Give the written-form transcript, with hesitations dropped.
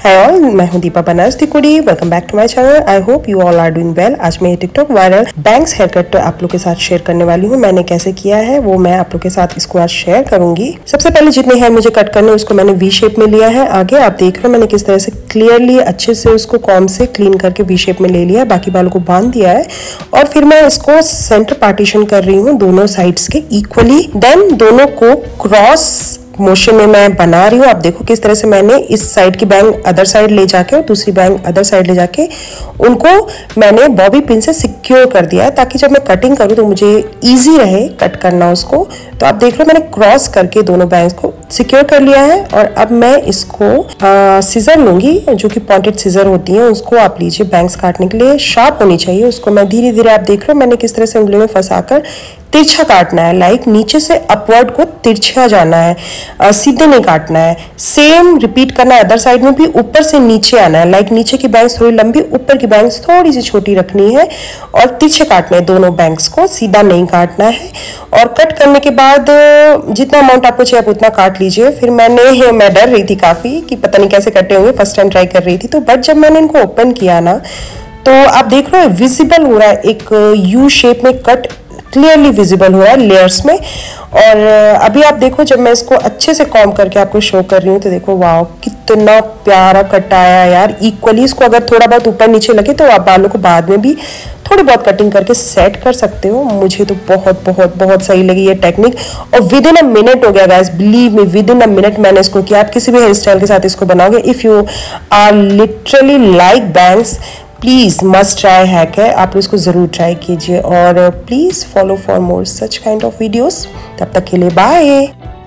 हाय all, मैं हूं दीपा बनारस तिकोड़ी। Welcome back to my channel. I hope you all are doing well. आज मैं TikTok viral bangs hair cut आप लोग के साथ शेयर करने वाली हूं। मैंने कैसे किया है वो मैं आप लोग के साथ इसको आज शेयर करूंगी। सबसे पहले जितने हेयर मुझे कट करने उसको मैंने वी शेप में लिया है। आगे आप देख रहे हो मैंने किस तरह से क्लियरली अच्छे से उसको कॉम्ब से क्लीन करके वी शेप में ले लिया है। बाकी बालों को बांध दिया है और फिर मैं इसको सेंटर पार्टीशन कर रही हूँ दोनों साइड्स के इक्वली। देन दोनों को क्रॉस मोशन में मैं बना रही हूँ। आप देखो किस तरह से मैंने इस साइड की बैंग अदर साइड ले जाके और दूसरी बैंग अदर साइड ले जाके उनको मैंने बॉबी पिन से सिक्योर कर दिया है ताकि जब मैं कटिंग करूँ तो मुझे इजी रहे कट करना उसको। तो आप देख रहे हो मैंने क्रॉस करके दोनों बैंग्स को सिक्योर कर लिया है और अब मैं इसको सीजर लूंगी, जो कि पॉइंटेड सीजर होती है, उसको आप लीजिए बैंग्स काटने के लिए। शार्प होनी चाहिए उसको। मैं धीरे धीरे आप देख रहे हो मैंने किस तरह से उंगली में फंसाकर तिरछा काटना है। लाइक नीचे से अपवर्ड को तिरछा जाना है, सीधे नहीं काटना है। सेम रिपीट करना है अदर साइड में भी। ऊपर से नीचे आना है। लाइक नीचे की बैंग्स थोड़ी लंबी, ऊपर की बैंग्स थोड़ी सी छोटी रखनी है और तिरछे काटने हैं दोनों बैंग्स को, सीधा नहीं काटना है। और कट करने के बाद जितना अमाउंट आपको चाहिए आप उतना काट लीजिए। फिर मैं डर रही थी काफी कि पता नहीं कैसे कटे होंगे, फर्स्ट टाइम ट्राई कर रही थी। तो बट जब मैंने इनको ओपन किया ना तो आप देख रहे हो विजिबल हो रहा है, एक यू शेप में कट क्लियरली विजिबल हो रहा है लेयर्स में। और अभी आप देखो जब मैं इसको अच्छे से कॉम्ब करके आपको शो कर रही हूँ तो देखो वाह कितना प्यारा कट आया यार इक्वली। इसको अगर थोड़ा बहुत ऊपर नीचे लगे तो आप बालों को बाद में भी थोड़ी बहुत कटिंग करके सेट कर सकते हो। मुझे तो बहुत बहुत बहुत सही लगी ये टेक्निक और विद इन अ मिनट हो गया guys, believe me, within a minute मैंने इसको किया। आप किसी भी हेयर स्टाइल के साथ इसको बनाओगे, if you are literally like bangs, please must try hack है, आप इसको जरूर ट्राई कीजिए। और please follow for more such kind of videos. तब तक के लिए बाय।